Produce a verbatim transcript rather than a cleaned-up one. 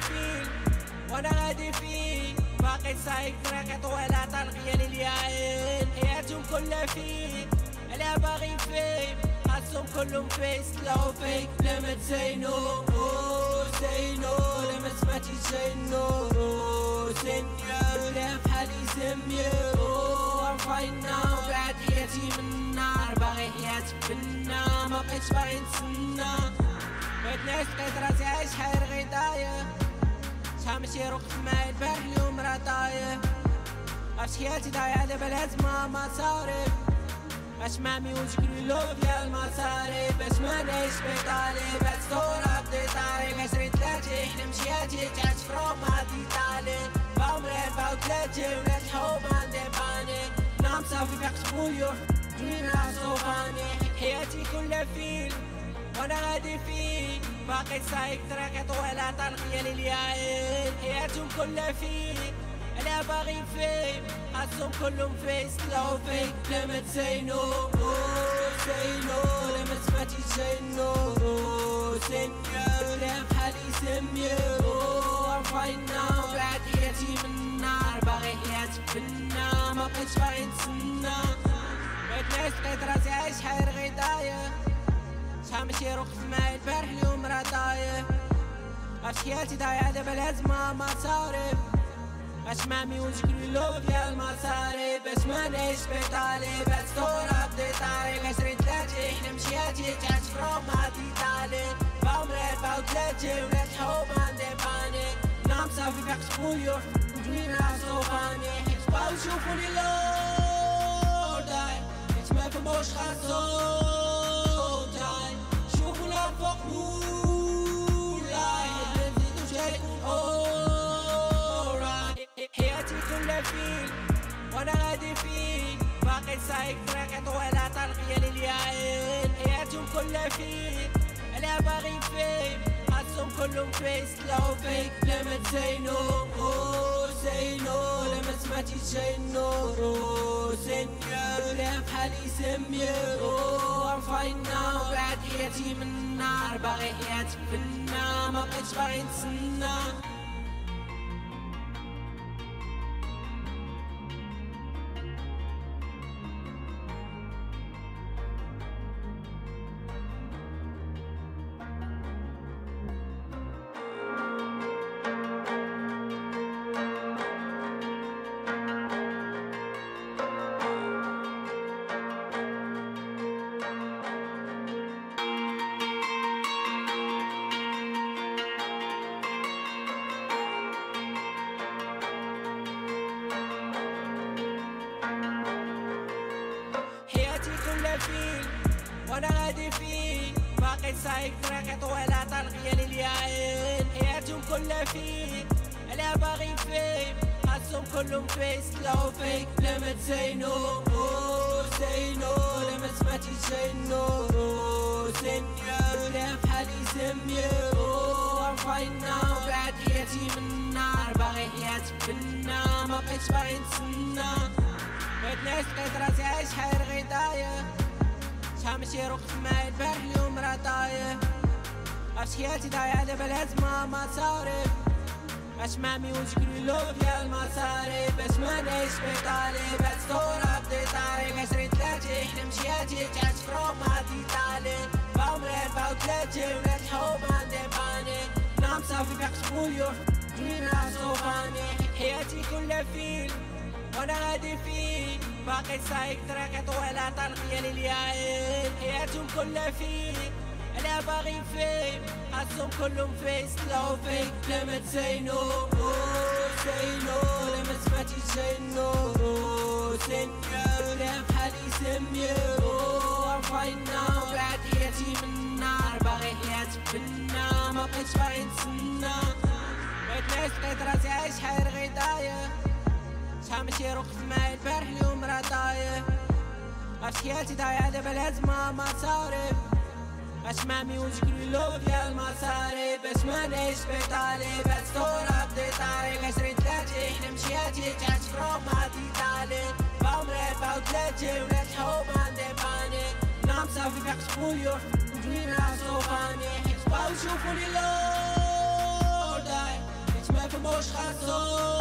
فيل وانا غادي فيه، باقي سايق طريقي طويلة طلقية للياين، حياتهم كلها فيه عليها باغي فيه، خاصهم كلهم فيس لو فيك بلا ما تزينو زينو، لا ما سمعتي زينو سينيور لا بحالي سميو ام فاين ناو، بعد حياتي من النار باغي حياتي فينا، ما بقيتش باغي نتسنى، بغيت نعيش لقيت راسي عايش حير غداية، شحال من شي رقت معايا البارح اليوم راه طايح، عرفت حياتي ضايعة دابا لازمها مصاريف، باش مامي وشكري لوف ديال المصاريف، باش ما نعيش بيطالي بعد صورة بديطاري، عشرين تلاتين حلم حياتي تعيش في روما ديطالي، بعمري أربعة وتلاتين ولاد الحومة ديباني، نام صافي فيقت بوليو دريم عصوباني، حياتي كلها فيل وانا غادي فيه، باقي سايق طريقي طويلة طلقية للياين، حياتهم كلها فيه عليها باغي فيه، خاصهم كلهم فيس لو فيك بلا ما تزينو زينو، لا ما سمعتي زينو سينيور لا بحالي سميو ام فاين ناو، بعد حياتي من النار باغي حياتي فينا، ما بقيتش باغي نتسنى، بغيت نعيش لقيت راسي عايش حير غداية، شحال من شي رقت معايا البارح اليوم راه طايح، عرفت حياتي ضايعة دابا لازمها مصاريف، باش مامي وشكري لوف ديال المصاريف، باش ما نعيش بيطالي بعد صورة بديطاري، عشرين تلاتين حلم حياتي تعيش في روما ديطالي، بعمري أربعة وتلاتين ولاد الحومة ديباني، نام صافي فيقت بوليو دريم عصوباني، حيت بغاو يشوفوني لور داي، حيت ما فهموش خاصو داي، شوفونا فوق مولاي، حيت منزيدوش غيكون حياتي كلها فيل وانا غادي فيه، باقي سايق طريقي طويلة طلقية للياين، حياتهم كلها فيه عليها باغي فيه، خاصهم كلهم فيس لو فيك بلا ما تزينو زينو، لا ما سمعتي زينو سينيور لا بحالي سميو ام فاين ناو، بعد حياتي من النار باغي حياتي فينا، ما بقيتش باغي نتسنى. فيل وانا غادي فيه، باقي سايق طريقي طويلة طلقية للياين، حياتهم كلها فيه عليها باغي فيه، خاصهم كلهم فيس لو فيك بلا ما تزينو زينو، لا ما سمعتي زينو سينيور لا بحالي سميو ام فاين ناو، بعد حياتي من النار باغي حياتي فينا، ما بقيتش باغي نتسنى، بغيت نعيش لقيت راسي عايش حير غداية، شحال من شي رقت معايا البارح اليوم راه طايح، عرفت حياتي ضايعة دابا لازمها مصاريف، باش مامي وشكري لوف ديال المصاريف، باش ما نعيش بيطالي بعد صورة بديطاري، عشرين تلاتين حلم حياتي تعيش في روما ديطالي، بعمري أربعة وتلاتين ولاد الحومة ديباني، نام صافي فيقت بوليو دريم عصوباني، حياتي كلها فيل وانا غادي فيه، باقي سايق طريقي طويلة طلقية للياين، حياتهم كلها فيه عليها باغي فيه، خاصهم كلهم فيس لو فيك بلا ما تزينو زينو، لا ما سمعتي زينو سينيور لا بحالي سميو ام فاين ناو، بعد حياتي من النار باغي حياتي فينا، ما بقيتش باغي نتسنى، بغيت نعيش لقيت راسي عايش حير غداية، شحال من شي رقت معايا البارح اليوم راه طايح، عرفت حياتي ضايعة دابا لازمها مصاريف، باش مامي وشكري لوف ديال المصاريف، باش ما نعيش بيطالي بعد صورة بديطاري، عشرين تلاتين حلم حياتي تعيش في روما ديطالي، بعمري أربعة وتلاتين ولاد الحومة ديباني، نام صافي فيقت بوليو دريم عصوباني، حيت بغاو يشوفوني لور داي. مش خصهم